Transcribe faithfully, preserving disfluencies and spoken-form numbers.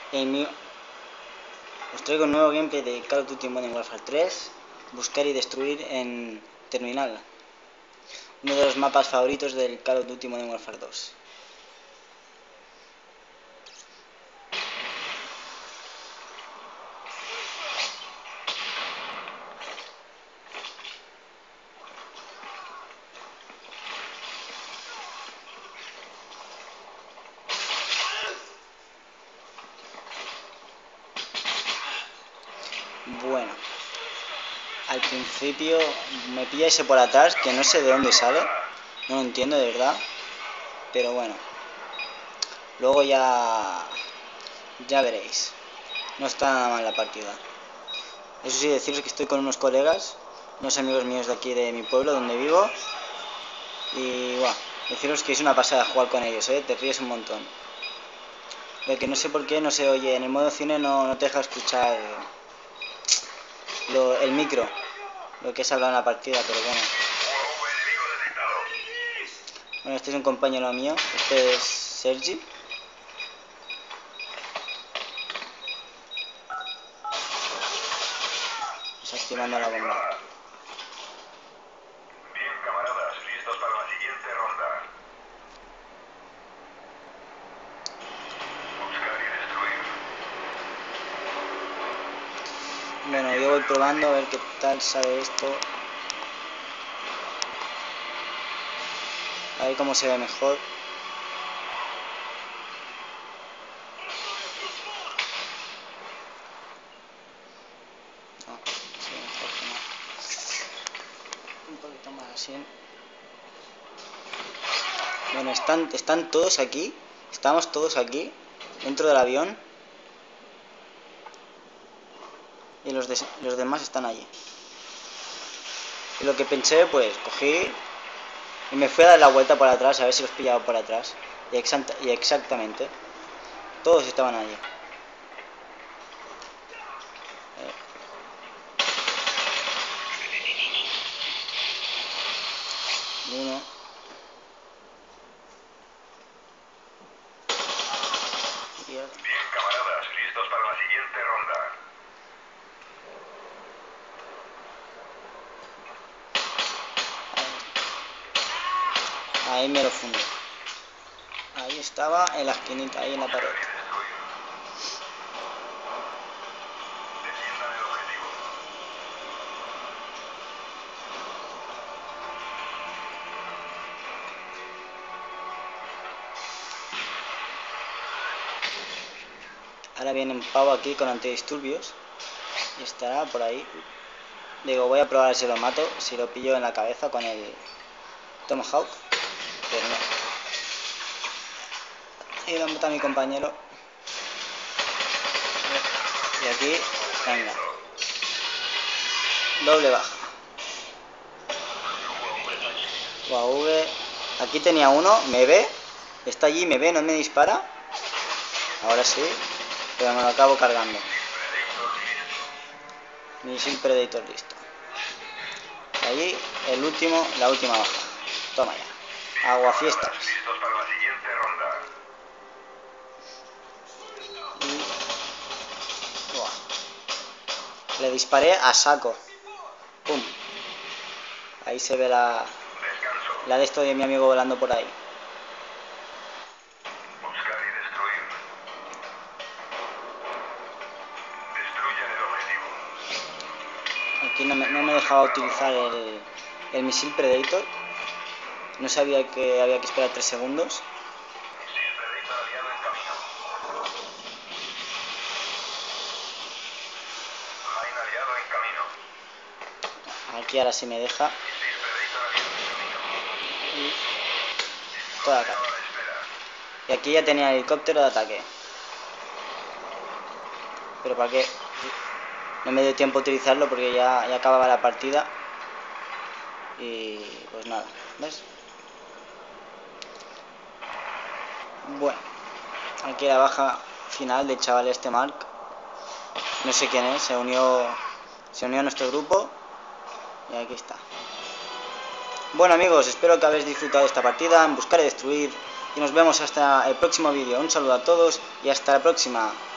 En mi... Os traigo un nuevo gameplay de Call of Duty Modern Warfare tres, buscar y destruir en terminal. Uno de los mapas favoritos del Call of Duty Modern Warfare dos. Bueno, al principio me pilla ese por atrás, que no sé de dónde sale, no lo entiendo de verdad, pero bueno, luego ya, ya veréis, no está nada mal la partida. Eso sí, deciros que estoy con unos colegas, unos amigos míos de aquí de mi pueblo, donde vivo, y bueno, deciros que es una pasada jugar con ellos, ¿eh? Te ríes un montón. Lo que no sé por qué no se oye, en el modo cine no, no te deja escuchar lo, el micro, lo que es hablar en la partida, pero bueno. Bueno, este es un compañero mío, este es Sergi. Desactivando la bomba. Bien, camaradas, listos para la siguiente ronda. Buscar y destruir. Bueno, yo voy probando a ver qué tal sale esto. A ver cómo se ve mejor. No, se ve mejor que no. Un poquito más así. Bueno, están, están todos aquí. Estamos todos aquí, dentro del avión. Y los, de, los demás están allí. Y lo que pensé, pues, cogí y me fui a dar la vuelta por atrás, a ver si los pillaba por atrás. Y, exacta, y exactamente, todos estaban allí. Eh. Uno. Bien, camaradas, listos para la siguiente ronda. Ahí me lo fundí. Ahí estaba, en la esquinita, ahí en la pared. Defiendan el objetivo. Ahora viene un pavo aquí con antidisturbios. Y estará por ahí. Digo, voy a probar si lo mato, si lo pillo en la cabeza con el Tomahawk. Pero no. Y lo mata a mi compañero. Y aquí, venga. Doble baja. U A V. Aquí tenía uno, me ve. Está allí, me ve, no me dispara. Ahora sí. Pero me lo acabo cargando. Misil Predator listo. Y allí, el último, la última baja. Toma ya. Aguafiestas. Listos para la siguiente ronda. Y... Buah. Le disparé a saco. Pum. Ahí se ve la... Descanso. La de esto de mi amigo volando por ahí. Buscar y destruir. Destruyan el objetivo. Aquí no me, no me dejaba utilizar el, el misil Predator. No sabía que había que esperar tres segundos. Misil Predator aliado en camino. Mine aliado en camino. Aquí ahora sí me deja. Misil Predator aliado en camino. Y toda acá. A la espera. Y aquí ya tenía el helicóptero de ataque. Pero para qué. No me dio tiempo a utilizarlo porque ya, ya acababa la partida. Y pues nada, ¿ves? Bueno, aquí la baja final del chaval este Mark. No sé quién es, se unió, se unió a nuestro grupo. Y aquí está. Bueno amigos, espero que habéis disfrutado de esta partida en Buscar y Destruir. Y nos vemos hasta el próximo vídeo. Un saludo a todos y hasta la próxima.